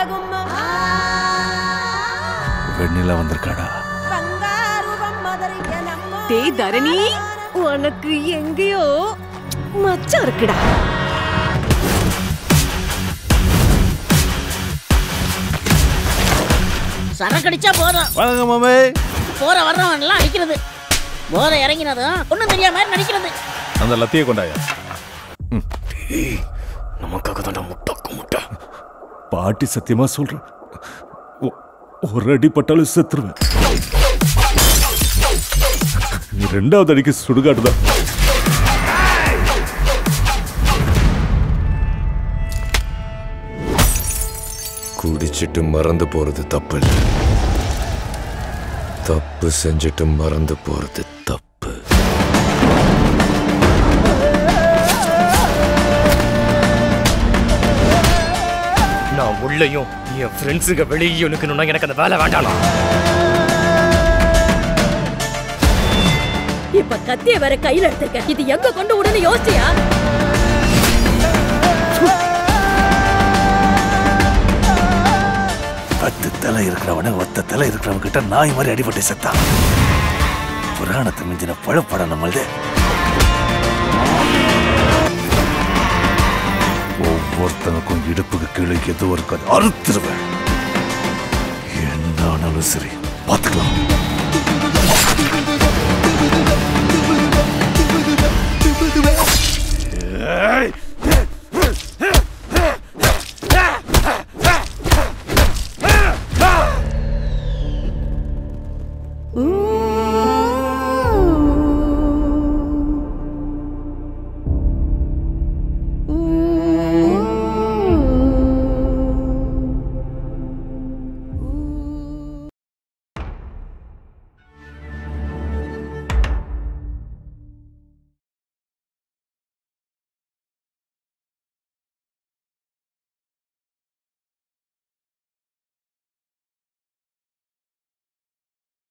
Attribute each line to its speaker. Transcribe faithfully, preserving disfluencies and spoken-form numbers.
Speaker 1: வெண்ணில வந்திருக்காடா.
Speaker 2: டேய் தரணி, உனக்கு எங்கேயோ மச்சம் இருக்குடா.
Speaker 3: சரக்கடிச்சா போதும்.
Speaker 1: வணக்கம் மாமே.
Speaker 3: போற வர்றவன் எல்லாம் அடிக்கிறது, போதை இறங்கினதும் ஒன்னும் தெரியாம மாதிரி நடிக்கிறது.
Speaker 1: அந்த லத்தியை கொண்டாயா.
Speaker 4: நமக்காக தான் முட்டாக்கு முட்டை.
Speaker 1: பாட்டி சத்தியமா சொல்றேன், ஒரு அடி பட்டாலும் செத்துருவேன். நீ ரெண்டாவது அடிக்கு சுடுகாட்டுதான்.
Speaker 4: குடிச்சிட்டு மறந்து போறது தப்பு இல்லை, தப்பு செஞ்சுட்டு மறந்து போறது தப்பு. நான் உள்ளேயும் என் ஃப்ரெண்ட்ஸுக்கு வெளியே நிக்கணும்னா எனக்கு அந்த வேலை வேண்டாம்.
Speaker 2: இப்ப கத்திய வேற கையில எடுத்துக்க, இது எங்க கொண்டு விடுன்னு யோசிச்சியா?
Speaker 1: பத்து தலை இருக்கிறவன ஒத்த தலை இருக்கிறவங்க கிட்ட நாய் மாதிரி அடிபட்டு செத்தான். புராணத்தை மிஞ்சின பழப்படம் நம்மளது. ஒவ்வொருத்தனுக்கும் இடுப்புக்கு கீழே எது இருக்காது, அறுத்துருவேன். என்ன ஆனாலும் சரி, பார்த்துக்கலாம். ஏய்